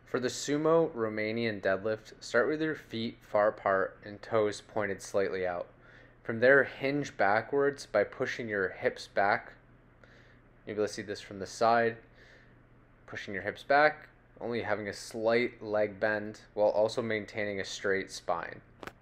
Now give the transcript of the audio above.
For the sumo Romanian deadlift, start with your feet far apart and toes pointed slightly out. From there, hinge backwards by pushing your hips back. You'll be able to see this from the side. Pushing your hips back, only having a slight leg bend while also maintaining a straight spine.